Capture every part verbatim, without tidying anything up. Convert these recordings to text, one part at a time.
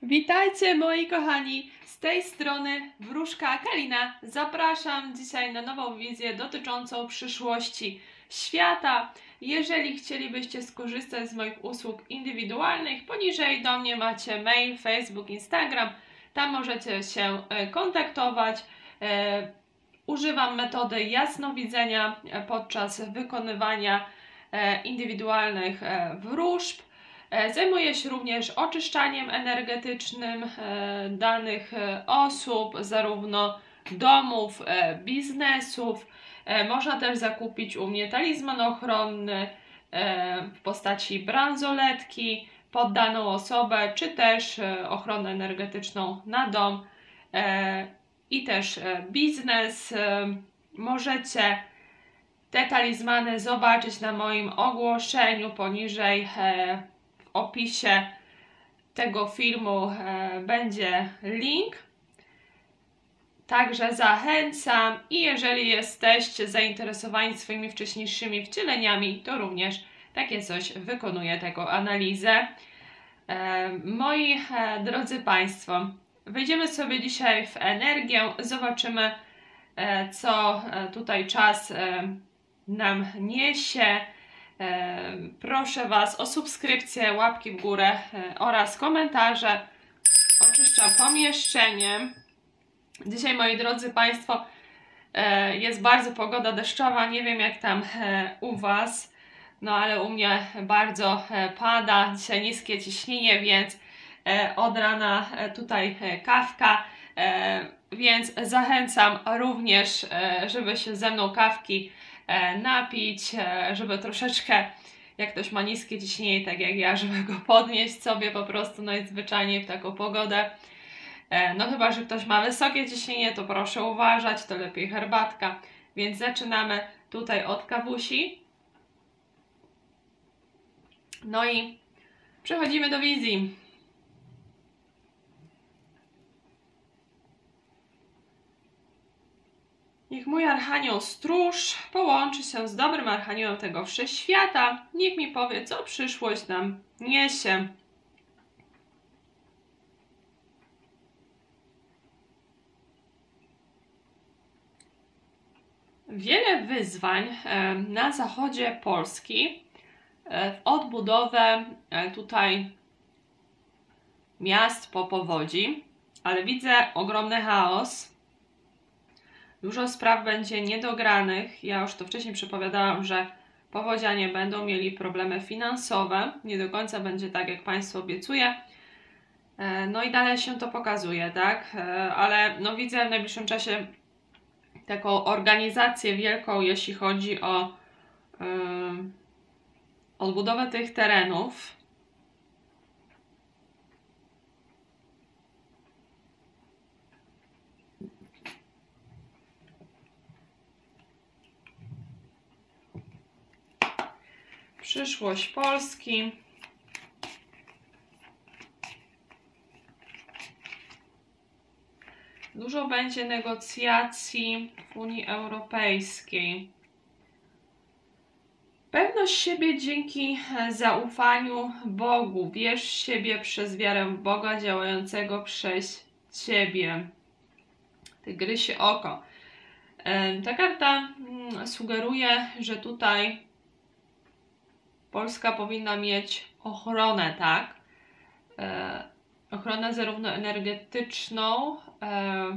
Witajcie moi kochani, z tej strony Wróżka Kalina. Zapraszam dzisiaj na nową wizję dotyczącą przyszłości świata. Jeżeli chcielibyście skorzystać z moich usług indywidualnych, poniżej do mnie macie mail, Facebook, Instagram. Tam możecie się kontaktować. Używam metody jasnowidzenia podczas wykonywania indywidualnych wróżb. Zajmuję się również oczyszczaniem energetycznym danych osób, zarówno domów, biznesów. Można też zakupić u mnie talizman ochronny w postaci bransoletki pod daną osobę, czy też ochronę energetyczną na dom i też biznes. Możecie te talizmany zobaczyć na moim ogłoszeniu poniżej. W opisie tego filmu e, będzie link. Także zachęcam i jeżeli jesteście zainteresowani swoimi wcześniejszymi wcieleniami, to również takie coś wykonuję, taką analizę. E, moi e, drodzy Państwo, wejdziemy sobie dzisiaj w energię, zobaczymy e, co e, tutaj czas e, nam niesie. Proszę Was o subskrypcję, łapki w górę oraz komentarze. Oczyszczam pomieszczenie. Dzisiaj, moi drodzy Państwo, jest bardzo pogoda deszczowa. Nie wiem jak tam u Was, no ale u mnie bardzo pada. Dzisiaj niskie ciśnienie, więc od rana tutaj kawka. Więc zachęcam również, żeby się ze mną kawki napić, żeby troszeczkę, jak ktoś ma niskie ciśnienie, tak jak ja, żeby go podnieść sobie po prostu najzwyczajniej w taką pogodę. No chyba, że ktoś ma wysokie ciśnienie, to proszę uważać, to lepiej herbatka. Więc zaczynamy tutaj od kawusi. No i przechodzimy do wizji. Niech mój Archanioł Stróż połączy się z dobrym Archaniołem tego Wszechświata. Niech mi powie, co przyszłość nam niesie. Wiele wyzwań na zachodzie Polski w odbudowę tutaj miast po powodzi, ale widzę ogromny chaos. Dużo spraw będzie niedogranych. Ja już to wcześniej przepowiadałam, że powodzianie będą mieli problemy finansowe. Nie do końca będzie tak, jak Państwu obiecuję. No i dalej się to pokazuje, tak? Ale no widzę w najbliższym czasie taką organizację wielką, jeśli chodzi o yy, odbudowę tych terenów. Przyszłość Polski. Dużo będzie negocjacji w Unii Europejskiej. Pewność siebie dzięki zaufaniu Bogu. Wierz w siebie przez wiarę w Boga działającego przez Ciebie. Tygrysie oko. Ta karta sugeruje, że tutaj Polska powinna mieć ochronę, tak? E, ochronę zarówno energetyczną, e,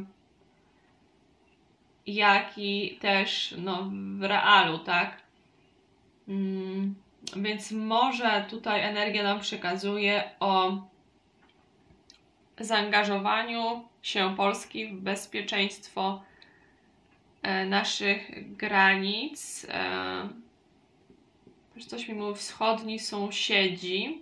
jak i też no, w realu, tak? Mm, więc może tutaj energia nam przekazuje o zaangażowaniu się Polski w bezpieczeństwo e, naszych granic. E, Coś mi mówi, wschodni sąsiedzi.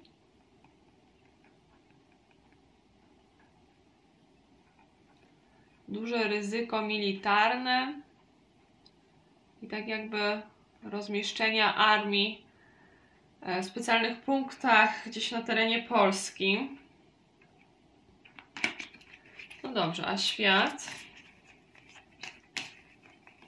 Duże ryzyko militarne i tak jakby rozmieszczenia armii w specjalnych punktach gdzieś na terenie Polski. No dobrze, a świat?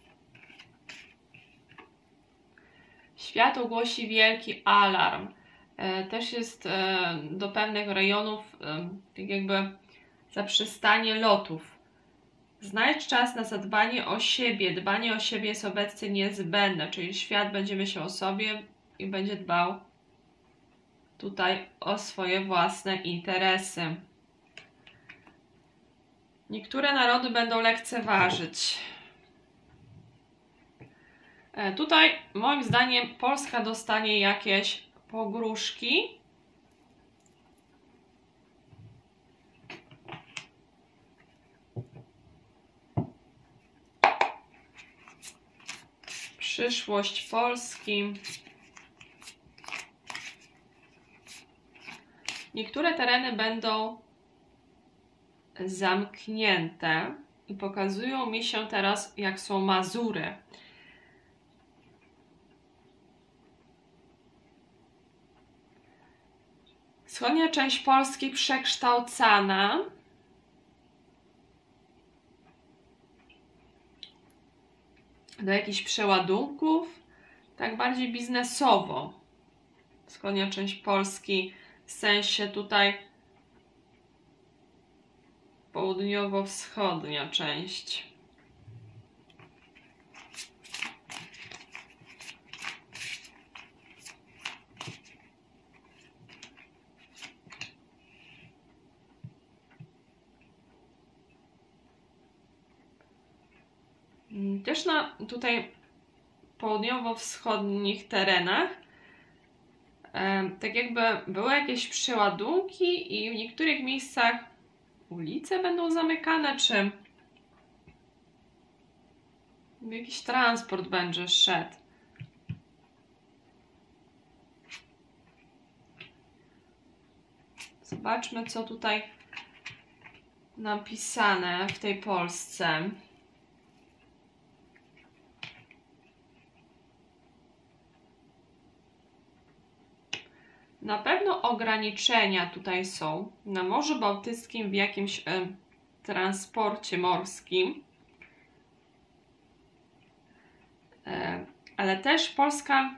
Świat ogłosi wielki alarm. Też jest do pewnych rejonów tak jakby zaprzestanie lotów. Znajdź czas na zadbanie o siebie. Dbanie o siebie jest obecnie niezbędne, czyli świat będzie myślał o sobie i będzie dbał tutaj o swoje własne interesy. Niektóre narody będą lekceważyć. Tutaj moim zdaniem Polska dostanie jakieś pogróżki. Przyszłość Polski. Niektóre tereny będą zamknięte i pokazują mi się teraz, jak są Mazury. Wschodnia część Polski przekształcana. Do jakichś przeładunków, tak bardziej biznesowo. Wschodnia część Polski w sensie tutaj południowo-wschodnia część. Też na tutaj południowo-wschodnich terenach e, tak jakby były jakieś przeładunki i w niektórych miejscach ulice będą zamykane, czy jakiś transport będzie szedł. Zobaczmy, co tutaj napisane w tej Polsce. Na pewno ograniczenia tutaj są na Morzu Bałtyckim w jakimś e, transporcie morskim. E, ale też Polska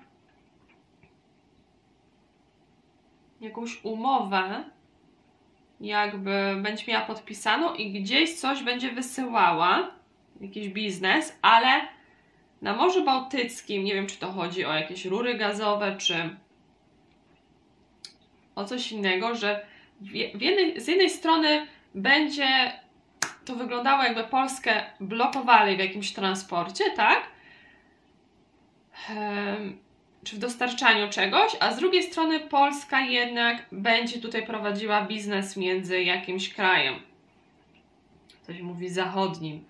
jakąś umowę jakby będzie miała podpisaną i gdzieś coś będzie wysyłała, jakiś biznes, ale na Morzu Bałtyckim, nie wiem, czy to chodzi o jakieś rury gazowe, czy o coś innego, że w jednej, z jednej strony będzie to wyglądało, jakby Polskę blokowali w jakimś transporcie, tak? Um, czy w dostarczaniu czegoś, a z drugiej strony Polska jednak będzie tutaj prowadziła biznes między jakimś krajem. Ktoś mówi zachodnim.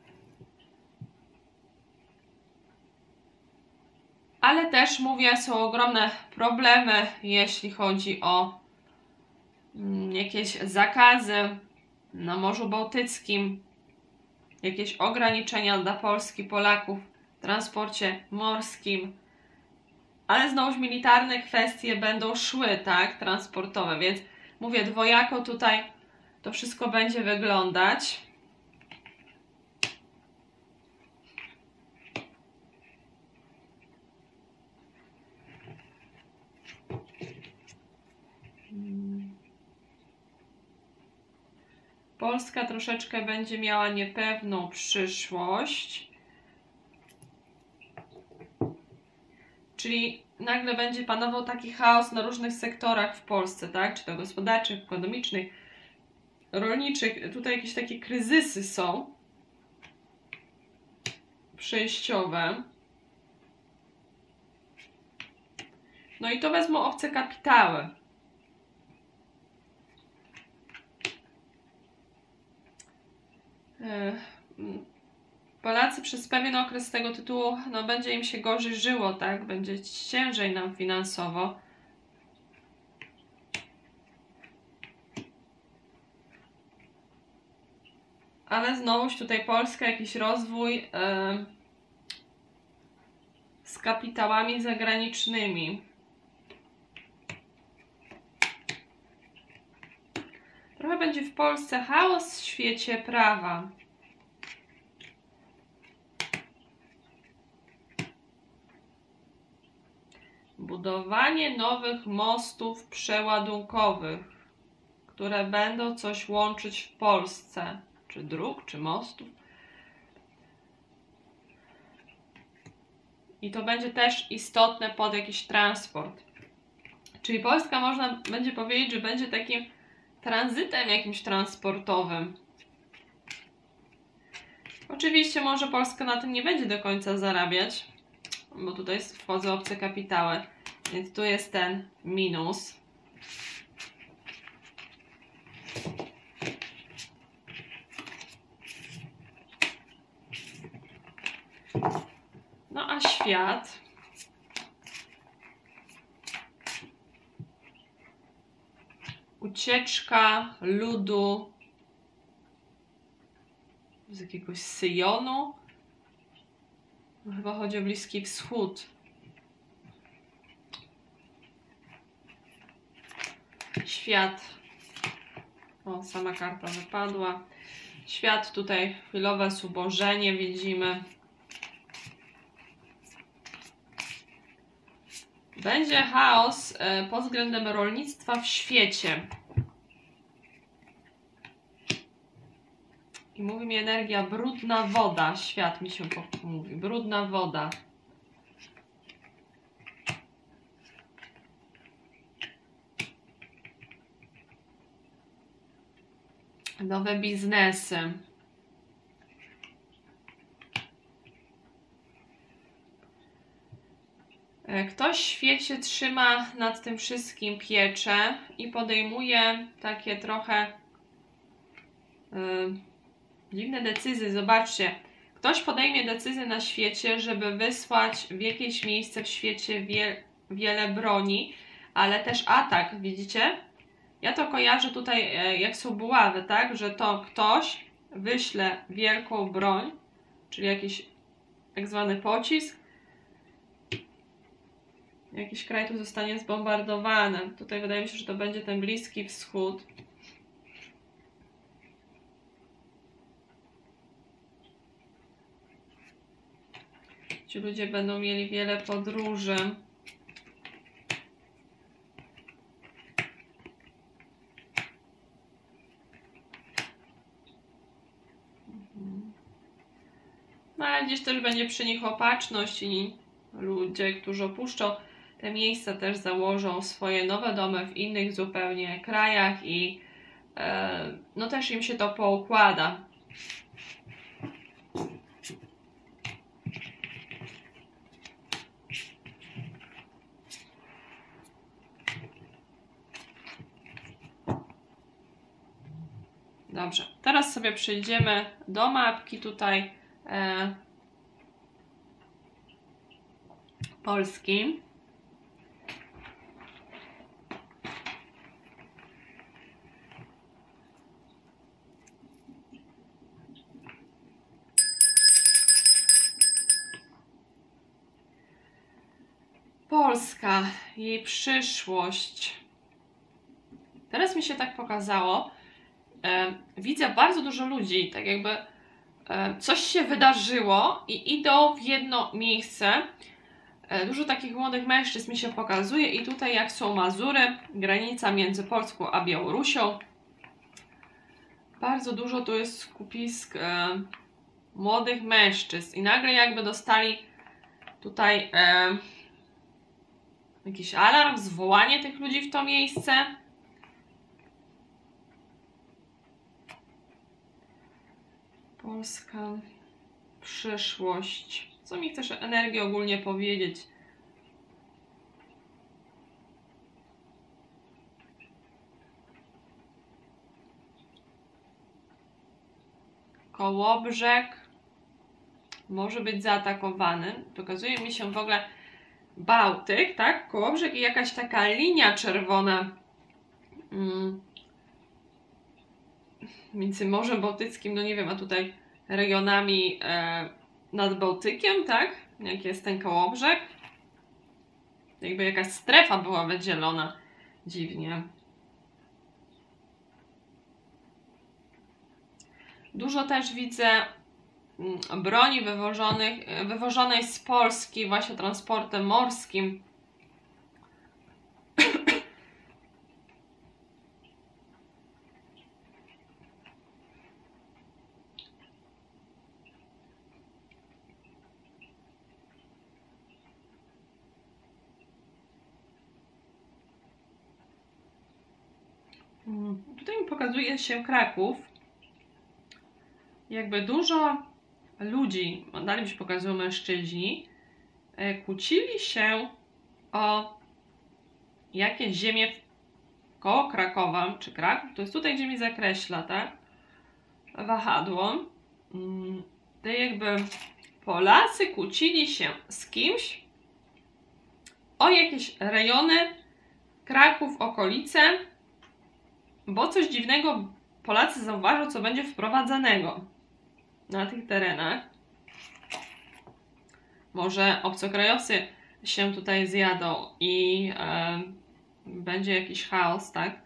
Ale też, mówię, są ogromne problemy, jeśli chodzi o jakieś zakazy na Morzu Bałtyckim, jakieś ograniczenia dla Polski, Polaków w transporcie morskim. Ale znowuż militarne kwestie będą szły, tak, transportowe, więc mówię, dwojako tutaj to wszystko będzie wyglądać. Polska troszeczkę będzie miała niepewną przyszłość. Czyli nagle będzie panował taki chaos na różnych sektorach w Polsce, tak? Czy to gospodarczych, ekonomicznych, rolniczych. Tutaj jakieś takie kryzysy są przejściowe. No i to wezmą obce kapitały. Polacy przez pewien okres z tego tytułu, no będzie im się gorzej żyło, tak? Będzie ciężej nam finansowo. Ale znowuż tutaj Polska, jakiś rozwój yy, z kapitałami zagranicznymi. Trochę będzie w Polsce chaos w świecie prawa. budowanie nowych mostów przeładunkowych, które będą coś łączyć w Polsce. Czy dróg, czy mostów. I to będzie też istotne pod jakiś transport. Czyli Polska, można będzie powiedzieć, że będzie takim tranzytem jakimś transportowym. Oczywiście może Polska na tym nie będzie do końca zarabiać, bo tutaj wchodzą obce kapitały, więc tu jest ten minus. No a świat ucieczka ludu z jakiegoś Syjonu. No, chyba chodzi o Bliski Wschód. Świat. O, sama karta wypadła. Świat, tutaj chwilowe zubożenie widzimy. Będzie chaos e, pod względem rolnictwa w świecie. I mówi mi energia brudna woda. Świat mi się mówi. Brudna woda. Nowe biznesy. Ktoś w świecie trzyma nad tym wszystkim pieczę i podejmuje takie trochę yy, dziwne decyzje. Zobaczcie, ktoś podejmie decyzję na świecie, żeby wysłać w jakieś miejsce w świecie wie, wiele broni, ale też atak, widzicie? Ja to kojarzę tutaj, jak są buławy, tak? Że to ktoś wyśle wielką broń, czyli jakiś tak zwany pocisk. Jakiś kraj tu zostanie zbombardowany. Tutaj wydaje mi się, że to będzie ten Bliski Wschód. Ci ludzie będą mieli wiele podróży. No ale gdzieś też będzie przy nich opatrzność i ludzie, którzy opuszczą te miejsca, też założą swoje nowe domy w innych zupełnie krajach i e, no też im się to poukłada. Dobrze, teraz sobie przejdziemy do mapki tutaj e, Polski. Polska, jej przyszłość. Teraz mi się tak pokazało, e, widzę bardzo dużo ludzi, tak jakby e, coś się wydarzyło i idą w jedno miejsce. E, dużo takich młodych mężczyzn mi się pokazuje i tutaj jak są Mazury, granica między Polską a Białorusią. Bardzo dużo tu jest skupisk e, młodych mężczyzn i nagle jakby dostali tutaj e, jakiś alarm, zwołanie tych ludzi w to miejsce. Polska, przyszłość. Co mi chcesz energii ogólnie powiedzieć? Kołobrzeg może być zaatakowany. Pokazuje mi się w ogóle Bałtyk, tak? Kołobrzeg i jakaś taka linia czerwona mm, między Morzem Bałtyckim, no nie wiem, a tutaj regionami e, nad Bałtykiem, tak? Jak jest ten Kołobrzeg. Jakby jakaś strefa była wydzielona. Dziwnie. Dużo też widzę broni wywożonych, wywożonej z Polski właśnie transportem morskim. Tutaj mi pokazuje się Kraków. Jakby dużo ludzi, dalej mi się pokazują mężczyźni, kłócili się o jakieś ziemie koło Krakowa, czy Kraków, to jest tutaj, gdzie mi zakreśla, tak? Wahadło. To jakby Polacy kłócili się z kimś o jakieś rejony Kraków, okolice, bo coś dziwnego Polacy zauważą, co będzie wprowadzanego na tych terenach. Może obcokrajowcy się tutaj zjadą i e, będzie jakiś chaos, tak?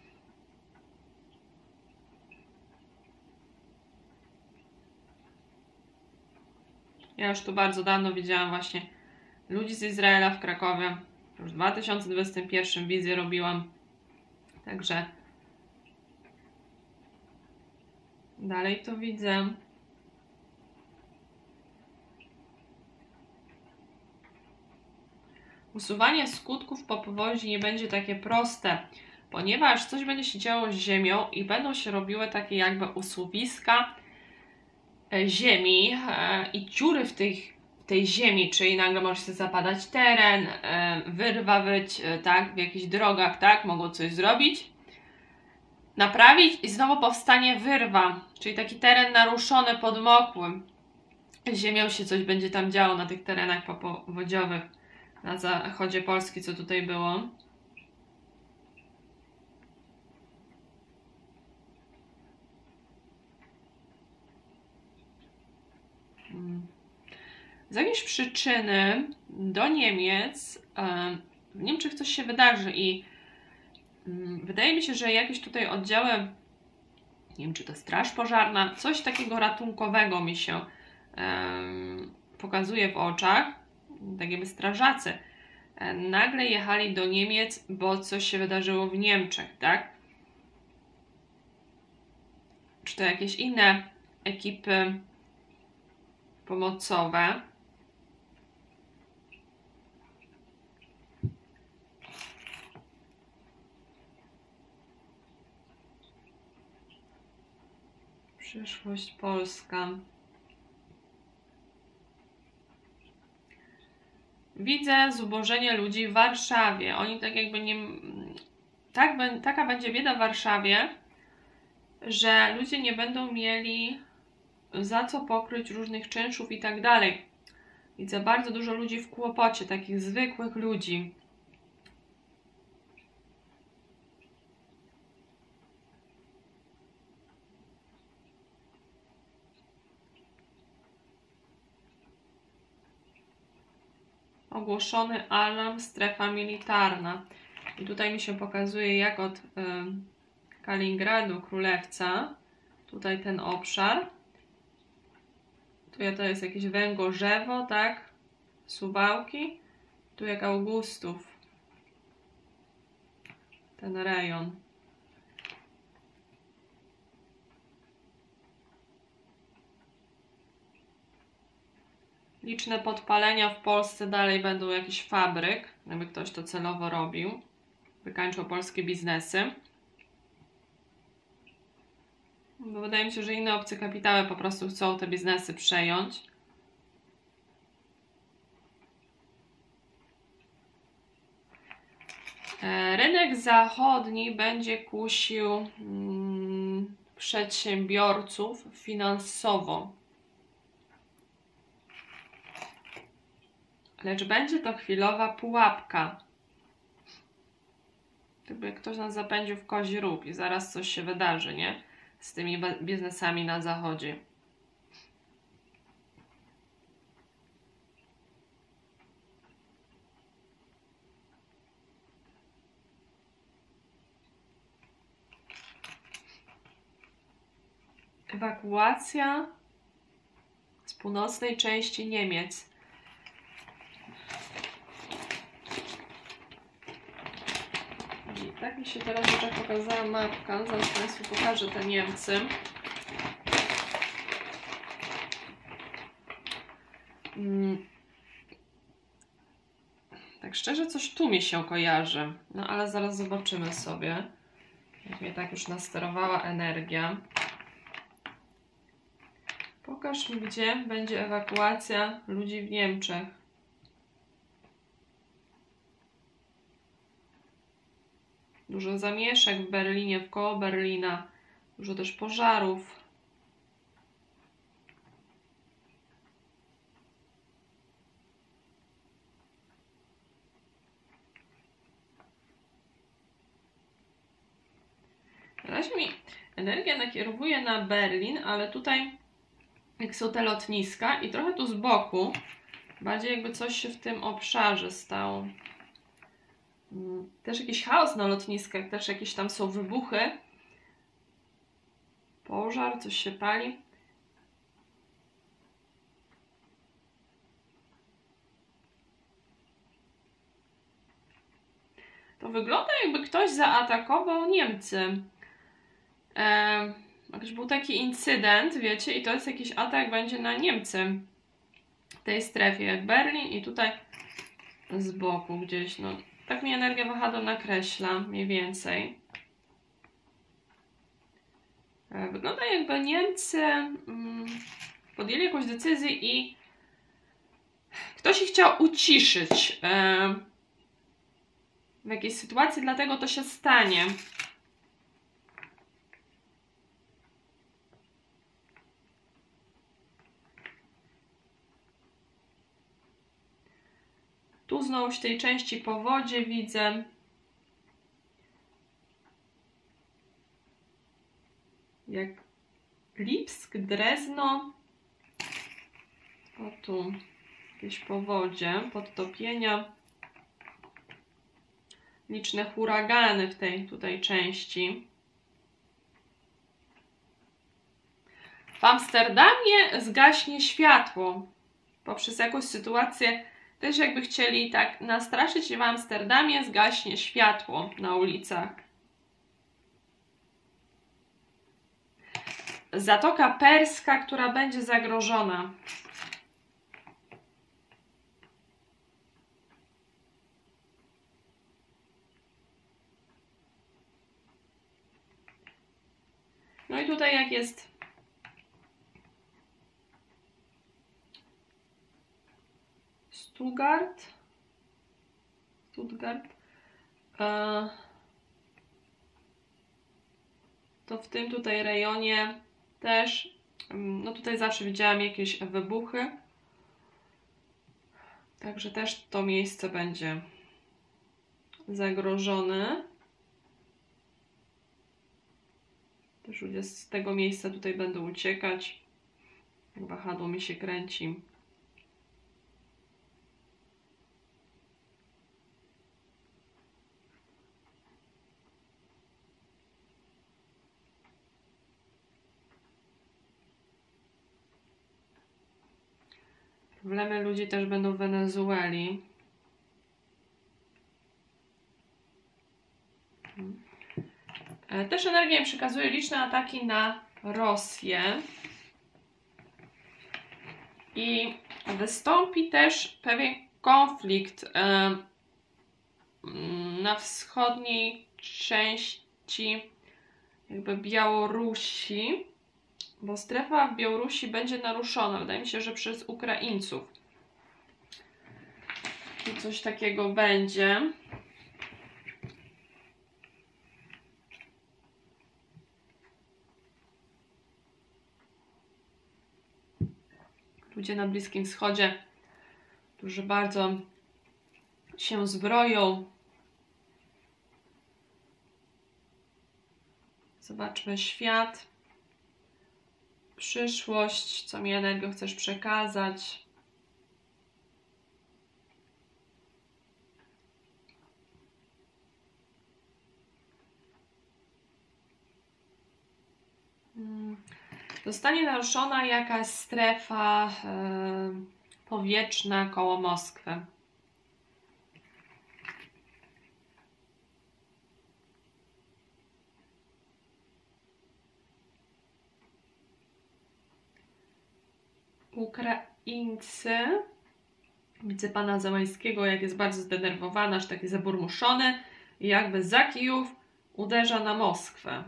Ja już tu bardzo dawno widziałam właśnie ludzi z Izraela w Krakowie. Już w dwa tysiące dwudziestym pierwszym wizję robiłam. Także dalej to widzę. Usuwanie skutków po powodzi nie będzie takie proste, ponieważ coś będzie się działo z ziemią i będą się robiły takie jakby usuwiska ziemi e, i dziury w tej, tej ziemi, czyli nagle może się zapadać teren, e, wyrwa być, e, tak, w jakichś drogach, tak, mogą coś zrobić, naprawić i znowu powstanie wyrwa, czyli taki teren naruszony, podmokły. Z ziemią się coś będzie tam działo na tych terenach powodziowych na zachodzie Polski, co tutaj było. Z jakiejś przyczyny do Niemiec, w Niemczech coś się wydarzy i wydaje mi się, że jakieś tutaj oddziały, nie wiem czy to straż pożarna, coś takiego ratunkowego mi się pokazuje w oczach, tak jakby strażacy nagle jechali do Niemiec, bo coś się wydarzyło w Niemczech, tak? Czy to jakieś inne ekipy pomocowe? Przyszłość Polska. Widzę zubożenie ludzi w Warszawie. Oni tak jakby nie... Tak, taka będzie bieda w Warszawie, że ludzie nie będą mieli za co pokryć różnych czynszów i tak dalej. Widzę bardzo dużo ludzi w kłopocie, takich zwykłych ludzi. Ogłoszony alarm, strefa militarna. I tutaj mi się pokazuje, jak od y, Kaliningradu, Królewca, tutaj ten obszar. Tu to jest jakieś Węgorzewo, tak? Suwałki. Tu jak Augustów. Ten rejon. Liczne podpalenia w Polsce, dalej będą jakiś fabryk, jakby ktoś to celowo robił. Wykańczą polskie biznesy. Bo wydaje mi się, że inne obce kapitały po prostu chcą te biznesy przejąć. Rynek zachodni będzie kusił mm, przedsiębiorców finansowo. Lecz będzie to chwilowa pułapka. Gdyby ktoś nas zapędził w kozi róg i zaraz coś się wydarzy, nie? Z tymi biznesami na zachodzie. Ewakuacja z północnej części Niemiec. I tak mi się teraz już tak pokazała mapka. Zaraz Państwu pokażę te Niemcy. Hmm. Tak szczerze coś tu mi się kojarzy. No ale zaraz zobaczymy sobie. Jak mnie tak już nasterowała energia. Pokaż mi, gdzie będzie ewakuacja ludzi w Niemczech. Dużo zamieszek w Berlinie, wkoło Berlina. Dużo też pożarów. Na razie mi energia nakierowuje na Berlin, ale tutaj jak są te lotniska i trochę tu z boku, bardziej jakby coś się w tym obszarze stało. Też jakiś chaos na lotniskach, też jakieś tam są wybuchy. Pożar, coś się pali. To wygląda, jakby ktoś zaatakował Niemcy. Eee, jakiś był taki incydent, wiecie, i to jest jakiś atak będzie na Niemcy w tej strefie, jak Berlin i tutaj z boku gdzieś, no. Tak mi energia wahadła nakreśla, mniej więcej. Eee, wygląda, jakby Niemcy mm, podjęli jakąś decyzję i ktoś ich chciał uciszyć eee, w jakiejś sytuacji, dlatego to się stanie. Tu znowu w tej części po wodzie widzę jak Lipsk, Drezno. O tu jakieś powodzie, podtopienia. Liczne huragany w tej tutaj części. W Amsterdamie zgaśnie światło poprzez jakąś sytuację. Też jakby chcieli tak nastraszyć, w Amsterdamie zgaśnie światło na ulicach. Zatoka Perska, która będzie zagrożona. No i tutaj jak jest Stuttgart, Stuttgart, to w tym tutaj rejonie też, no tutaj zawsze widziałam jakieś wybuchy, także też to miejsce będzie zagrożone. Też ludzie z tego miejsca tutaj będą uciekać, jak wahadło mi się kręci. Problemy ludzi też będą w Wenezueli. Też energia mi przekazuje liczne ataki na Rosję. I wystąpi też pewien konflikt na wschodniej części jakby Białorusi, bo strefa w Białorusi będzie naruszona. Wydaje mi się, że przez Ukraińców. I coś takiego będzie. Ludzie na Bliskim Wschodzie, którzy bardzo się zbroją. Zobaczmy świat, przyszłość, co mi energią chcesz przekazać. Zostanie naruszona jakaś strefa yy, powietrzna koło Moskwy. Ukraińcy, widzę pana Zełańskiego, jak jest bardzo zdenerwowany, aż taki zaburmuszony i jakby za Kijów uderza na Moskwę.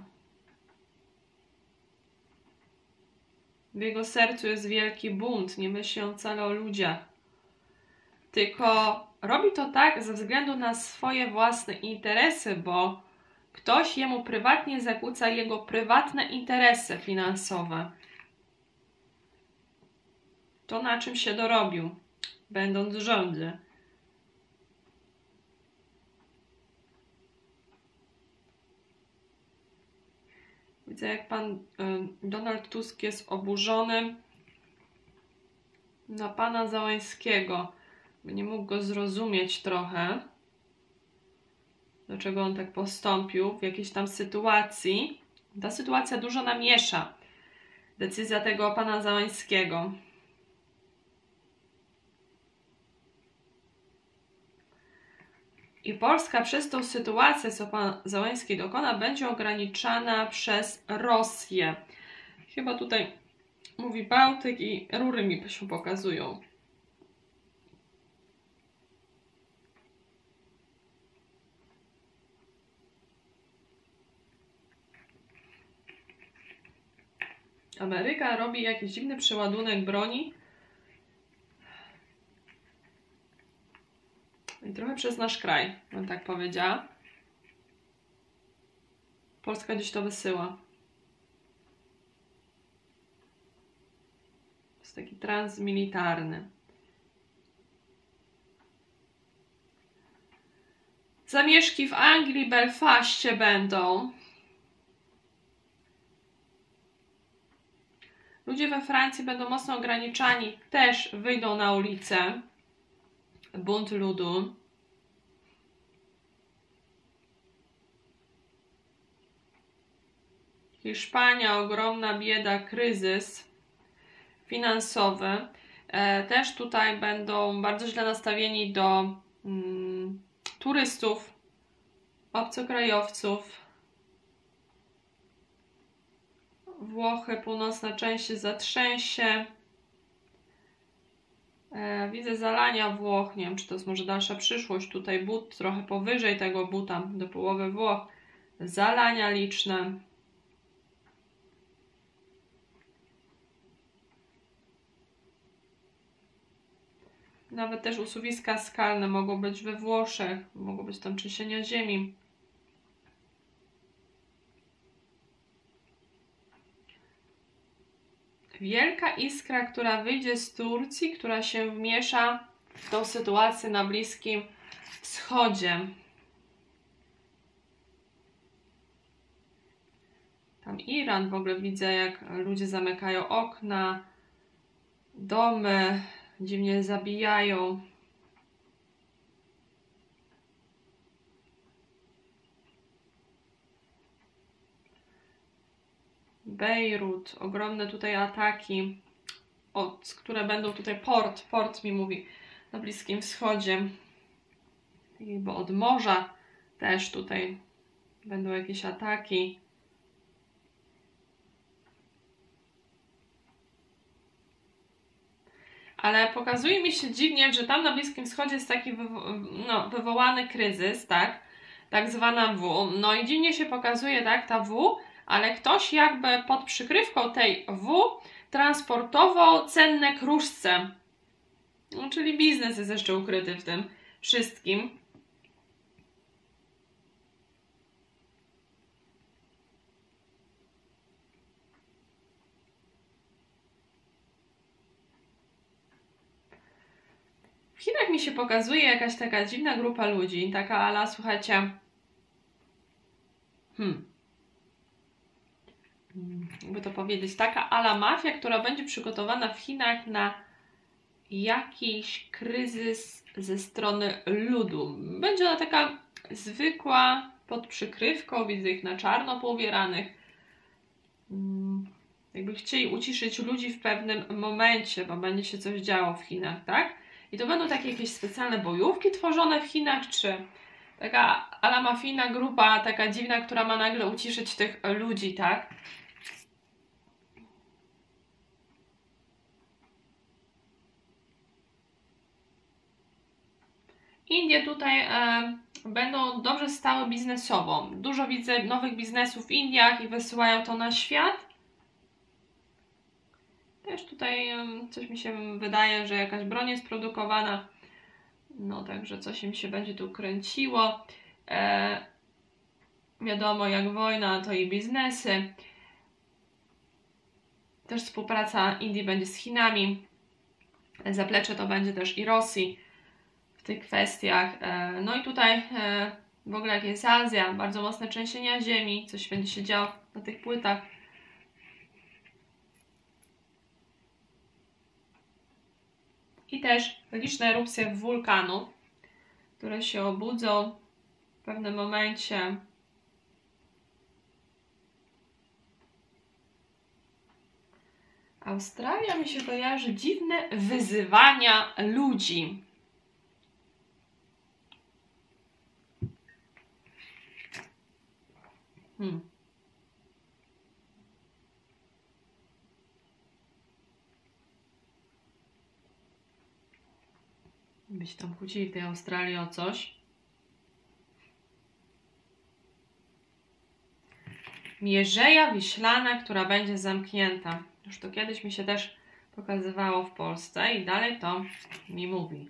W jego sercu jest wielki bunt, nie myśli on wcale o ludziach. Tylko robi to tak ze względu na swoje własne interesy, bo ktoś jemu prywatnie zakłóca jego prywatne interesy finansowe. To, na czym się dorobił, będąc w rządzie. Widzę, jak pan y, Donald Tusk jest oburzony na pana Załęskiego. Nie mógł go zrozumieć trochę, dlaczego on tak postąpił w jakiejś tam sytuacji. Ta sytuacja dużo namiesza. Decyzja tego pana Załęskiego. I Polska przez tą sytuację, co pan Załęski dokona, będzie ograniczana przez Rosję. Chyba tutaj mówi Bałtyk i rury mi się pokazują. Ameryka robi jakiś dziwny przeładunek broni. I trochę przez nasz kraj, bym tak powiedziała. Polska gdzieś to wysyła. To jest taki trans militarny. Zamieszki w Anglii, Belfaście będą. Ludzie we Francji będą mocno ograniczani, też wyjdą na ulicę. Bunt ludu. Hiszpania, ogromna bieda, kryzys finansowy. E, też tutaj będą bardzo źle nastawieni do mm, turystów, obcokrajowców. Włochy, północna część się zatrzęsie. E, widzę zalania Włoch. Nie wiem, czy to jest może dalsza przyszłość. Tutaj but trochę powyżej tego buta, do połowy Włoch. Zalania liczne. Nawet też usuwiska skalne mogą być we Włoszech. Mogą być tam trzęsienia ziemi. Wielka iskra, która wyjdzie z Turcji, która się wmiesza w tą sytuację na Bliskim Wschodzie. Tam Iran, w ogóle widzę, jak ludzie zamykają okna, domy, dziwnie zabijają. Bejrut, ogromne tutaj ataki, od, które będą tutaj, port, port mi mówi, na Bliskim Wschodzie. I bo od morza też tutaj będą jakieś ataki. Ale pokazuje mi się dziwnie, że tam na Bliskim Wschodzie jest taki wywo no, wywołany kryzys, tak? Tak zwana W. No i dziwnie się pokazuje, tak, ta W, ale ktoś jakby pod przykrywką tej W transportował cenne kruszce. No, czyli biznes jest jeszcze ukryty w tym wszystkim. W Chinach mi się pokazuje jakaś taka dziwna grupa ludzi, taka ala, słuchajcie, hmm, jakby to powiedzieć, taka ala mafia, która będzie przygotowana w Chinach na jakiś kryzys ze strony ludu. Będzie ona taka zwykła, pod przykrywką, widzę ich na czarno poubieranych. Jakby chcieli uciszyć ludzi w pewnym momencie, bo będzie się coś działo w Chinach, tak? I to będą takie jakieś specjalne bojówki tworzone w Chinach, czy taka ala mafijna grupa, taka dziwna, która ma nagle uciszyć tych ludzi, tak? Indie tutaj e, będą dobrze stały biznesowo. Dużo widzę nowych biznesów w Indiach i wysyłają to na świat. Też tutaj e, coś mi się wydaje, że jakaś broń jest produkowana. No także coś im się będzie tu kręciło. E, wiadomo, jak wojna, to i biznesy. Też współpraca Indii będzie z Chinami. Zaplecze to będzie też i Rosji w tych kwestiach. No i tutaj w ogóle jak jest Azja, bardzo mocne trzęsienia ziemi, coś będzie się działo na tych płytach. I też liczne erupcje wulkanu, które się obudzą w pewnym momencie. Australia mi się kojarzy dziwne wyzywania ludzi. Hmm. By się tam kłócili w tej Australii o coś. Mierzeja Wiślana, która będzie zamknięta. Już to kiedyś mi się też pokazywało w Polsce i dalej to mi mówi.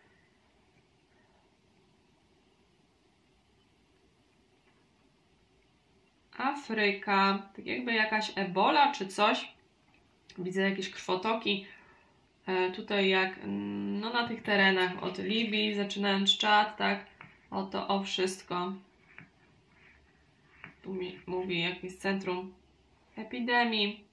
Afryka, tak jakby jakaś ebola czy coś. Widzę jakieś krwotoki. E, tutaj jak no na tych terenach od Libii, zaczynając Czad, tak, o to o wszystko. Tu mi mówi jakieś centrum epidemii.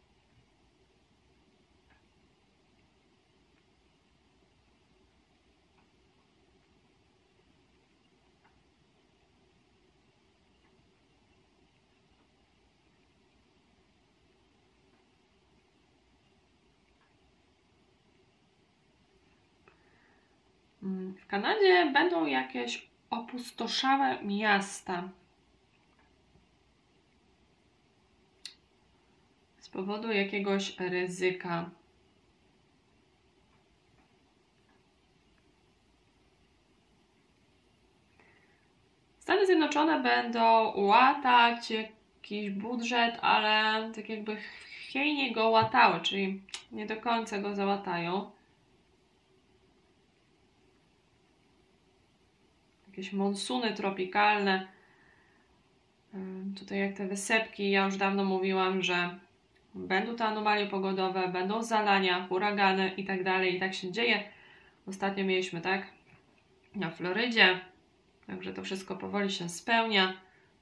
W Kanadzie będą jakieś opustoszałe miasta z powodu jakiegoś ryzyka. Stany Zjednoczone będą łatać jakiś budżet, ale tak jakby chwiejnie go łatały, czyli nie do końca go załatają. Jakieś monsuny tropikalne. Tutaj jak te wysepki, ja już dawno mówiłam, że będą te anomalie pogodowe, będą zalania, huragany i tak dalej. I tak się dzieje. Ostatnio mieliśmy, tak, na Florydzie. Także to wszystko powoli się spełnia.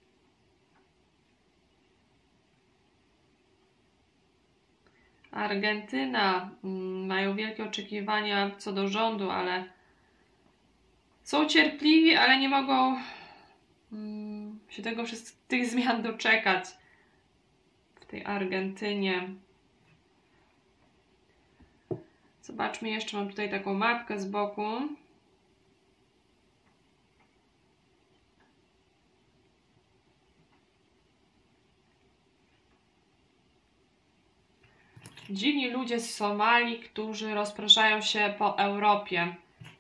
Argentyna. Mają wielkie oczekiwania co do rządu, ale są cierpliwi, ale nie mogą się tego wszystkich tych zmian doczekać w tej Argentynie. Zobaczmy, jeszcze mam tutaj taką mapkę z boku. Dziwni ludzie z Somalii, którzy rozpraszają się po Europie.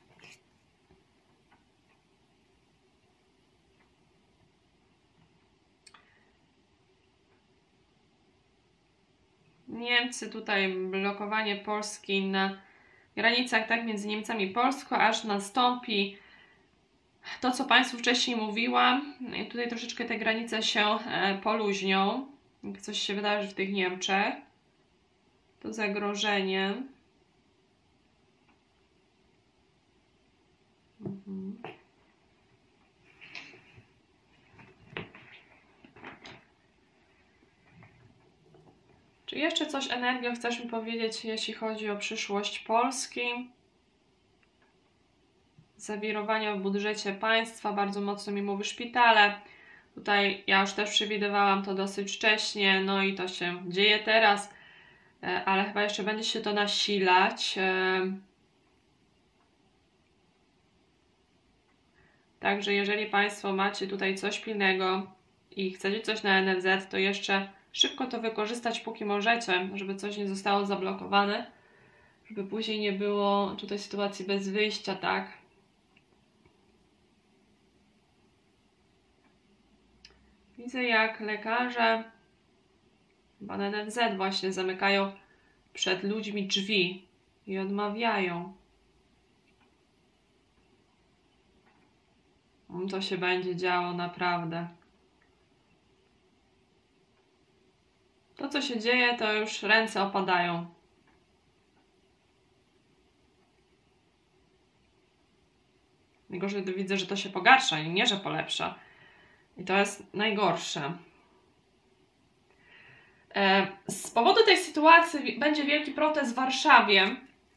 Niemcy, tutaj blokowanie Polski na granicach, tak, między Niemcami i Polską, aż nastąpi to, co Państwu wcześniej mówiłam. I tutaj troszeczkę te granice się poluźnią. Jak coś się wydarzy w tych Niemczech, to zagrożenie. Mhm. Czy jeszcze coś, Energio, chcesz mi powiedzieć, jeśli chodzi o przyszłość Polski? Zawirowania w budżecie państwa, bardzo mocno mi mówi szpitale. Tutaj ja już też przewidywałam to dosyć wcześnie, no i to się dzieje teraz, ale chyba jeszcze będzie się to nasilać. Także jeżeli Państwo macie tutaj coś pilnego i chcecie coś na N F Z, to jeszcze szybko to wykorzystać, póki możecie, żeby coś nie zostało zablokowane, żeby później nie było tutaj sytuacji bez wyjścia, tak? Widzę, jak lekarze chyba na N F Z właśnie zamykają przed ludźmi drzwi i odmawiają. To się będzie działo naprawdę. To, co się dzieje, to już ręce opadają. Najgorzej to widzę, że to się pogarsza i nie, że polepsza. I to jest najgorsze. Z powodu tej sytuacji będzie wielki protest w Warszawie,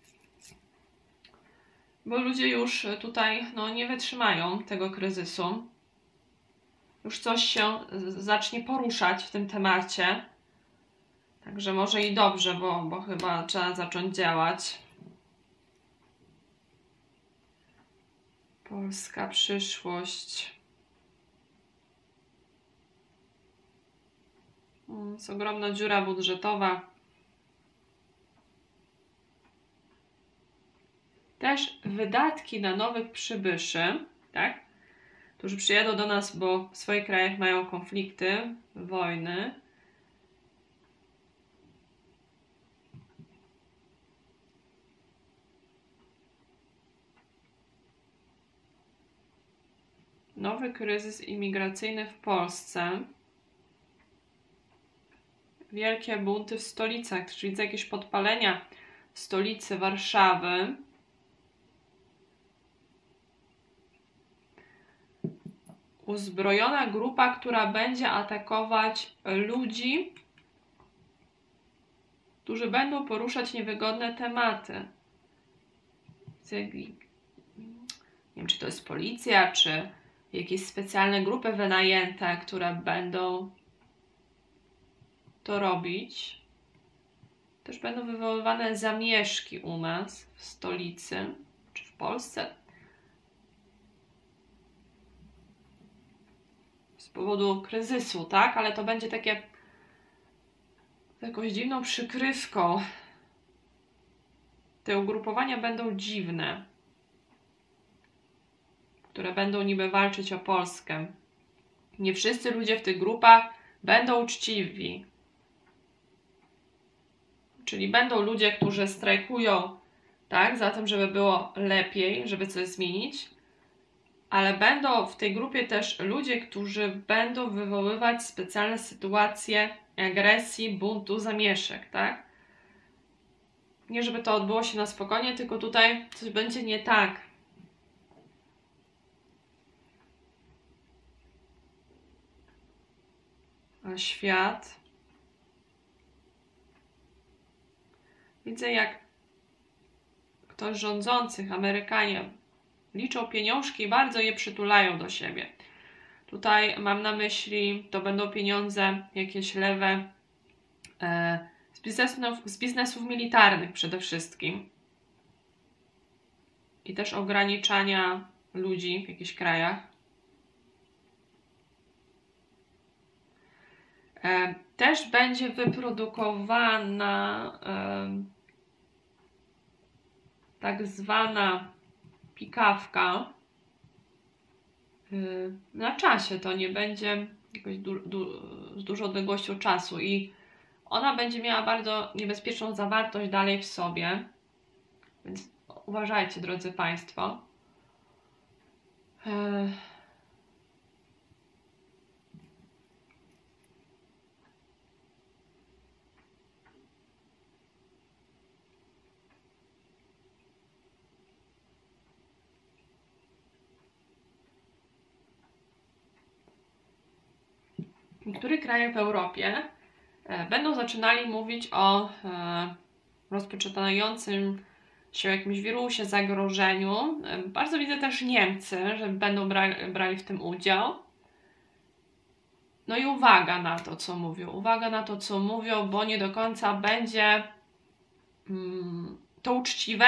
bo ludzie już tutaj no, nie wytrzymają tego kryzysu. Już coś się zacznie poruszać w tym temacie. Także może i dobrze, bo, bo chyba trzeba zacząć działać. Polska przyszłość. Jest ogromna dziura budżetowa. Też wydatki na nowych przybyszy, tak? Którzy przyjadą do nas, bo w swoich krajach mają konflikty, wojny. Nowy kryzys imigracyjny w Polsce. Wielkie bunty w stolicach, czyli widzę jakieś podpalenia w stolicy Warszawy. Uzbrojona grupa, która będzie atakować ludzi, którzy będą poruszać niewygodne tematy. Nie wiem, czy to jest policja, czy jakieś specjalne grupy wynajęte, które będą to robić. Też będą wywoływane zamieszki u nas w stolicy, czy w Polsce. Z powodu kryzysu, tak? Ale to będzie takie z jakąś dziwną przykrywką. Te ugrupowania będą dziwne, które będą niby walczyć o Polskę. Nie wszyscy ludzie w tych grupach będą uczciwi. Czyli będą ludzie, którzy strajkują, tak, za tym, żeby było lepiej, żeby coś zmienić, ale będą w tej grupie też ludzie, którzy będą wywoływać specjalne sytuacje agresji, buntu, zamieszek, tak? Nie żeby to odbyło się na spokojnie, tylko tutaj coś będzie nie tak. A świat. Widzę, jak ktoś rządzących, Amerykanie, liczą pieniążki i bardzo je przytulają do siebie. Tutaj mam na myśli, to będą pieniądze jakieś lewe e, z, biznesów, z biznesów militarnych przede wszystkim. I też ograniczania ludzi w jakichś krajach. E, też będzie wyprodukowana e, tak zwana pikawka yy, na czasie. To nie będzie jakoś du du z dużą odległością czasu i ona będzie miała bardzo niebezpieczną zawartość dalej w sobie. Więc uważajcie, drodzy Państwo. Yy. Niektóre kraje w Europie e, będą zaczynali mówić o e, rozpoczynającym się jakimś wirusie, zagrożeniu. E, bardzo widzę też Niemcy, że będą bra brali w tym udział. No i uwaga na to, co mówią. Uwaga na to, co mówią, bo nie do końca będzie mm, to uczciwe.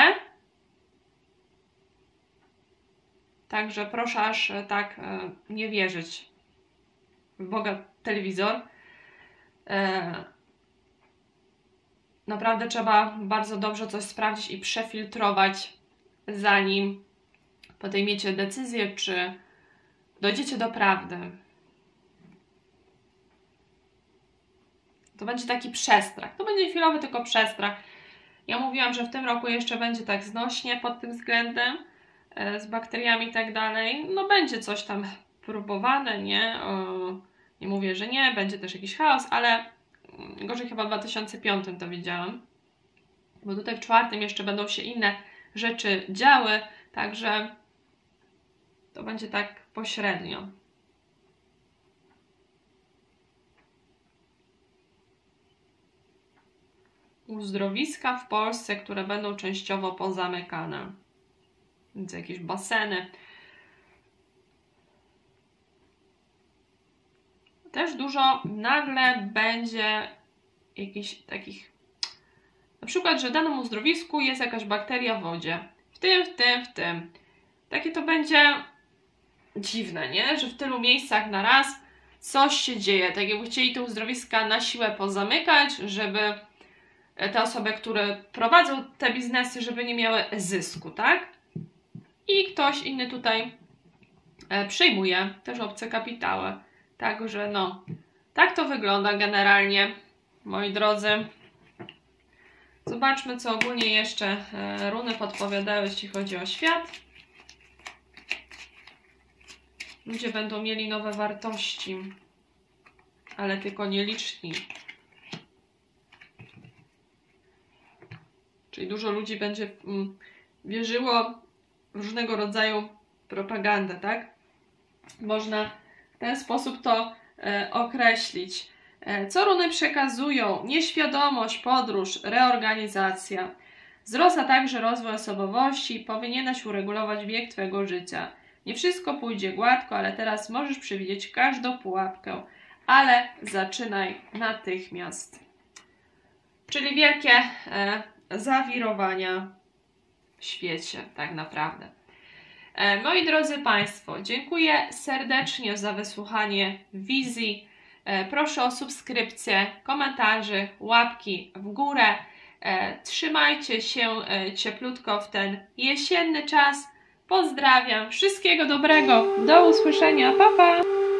Także proszę aż tak e, nie wierzyć w Boga telewizor. E, naprawdę trzeba bardzo dobrze coś sprawdzić i przefiltrować, zanim podejmiecie decyzję, czy dojdziecie do prawdy. To będzie taki przestrach. To będzie chwilowy tylko przestrach. Ja mówiłam, że w tym roku jeszcze będzie tak znośnie pod tym względem, e, z bakteriami i tak dalej. No będzie coś tam próbowane, nie? O, nie mówię, że nie, będzie też jakiś chaos, ale gorzej chyba w dwa tysiące piątym to widziałam. Bo tutaj w czwartym jeszcze będą się inne rzeczy działy, także to będzie tak pośrednio. Uzdrowiska w Polsce, które będą częściowo pozamykane. Więc jakieś baseny. Też dużo nagle będzie jakichś takich, na przykład, że w danym uzdrowisku jest jakaś bakteria w wodzie. W tym, w tym, w tym. Takie to będzie dziwne, nie? Że w tylu miejscach na raz coś się dzieje. Tak jakby chcieli te uzdrowiska na siłę pozamykać, żeby te osoby, które prowadzą te biznesy, żeby nie miały zysku, tak? I ktoś inny tutaj przyjmuje też obce kapitały. Także no, tak to wygląda generalnie, moi drodzy. Zobaczmy, co ogólnie jeszcze runy podpowiadały, jeśli chodzi o świat. Ludzie będą mieli nowe wartości, ale tylko nieliczni. Czyli dużo ludzi będzie mm, wierzyło w różnego rodzaju propagandę, tak? Można w ten sposób to e, określić. E, co runy przekazują? Nieświadomość, podróż, reorganizacja. Wzrost, a także rozwój osobowości. Powinieneś uregulować bieg Twojego życia. Nie wszystko pójdzie gładko, ale teraz możesz przewidzieć każdą pułapkę. Ale zaczynaj natychmiast. Czyli wielkie e, zawirowania w świecie, tak naprawdę. E, moi drodzy Państwo, dziękuję serdecznie za wysłuchanie wizji. E, proszę o subskrypcję, komentarze, łapki w górę. E, trzymajcie się e, cieplutko w ten jesienny czas. Pozdrawiam, wszystkiego dobrego, do usłyszenia, pa pa!